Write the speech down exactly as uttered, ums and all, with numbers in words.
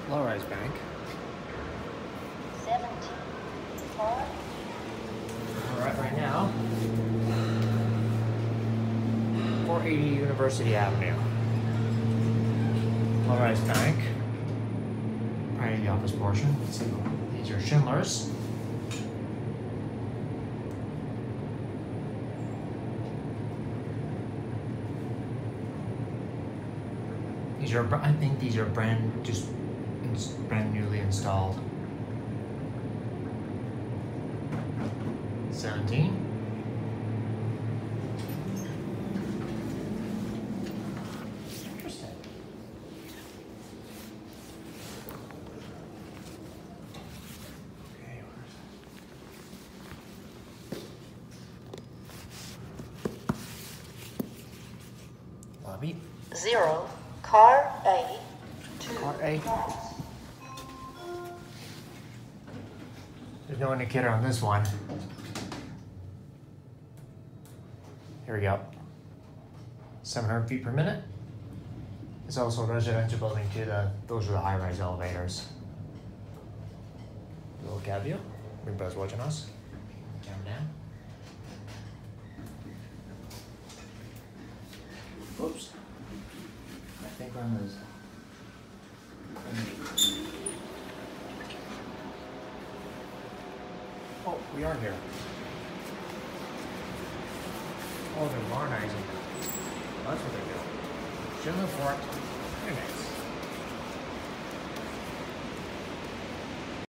low-rise bank. seventeen, four. We're at right now, four eighty University Avenue. Low-rise bank. Right in the office portion. Let's see. These are Schindlers. These are, I think these are brand, just brand newly installed. seventeen. Interesting. Okay, where's that? Lobby. Zero, car A. Two. Car A. There's no indicator on this one. Here we go. seven hundred feet per minute. It's also a residential building too. The, those are the high-rise elevators. A little cab view. Everybody's watching us. Camera down. Oops. I think we're on those. Oh, we are here. Oh, they're modernizing. That's what they do. Schindler Fort. Wait a minute.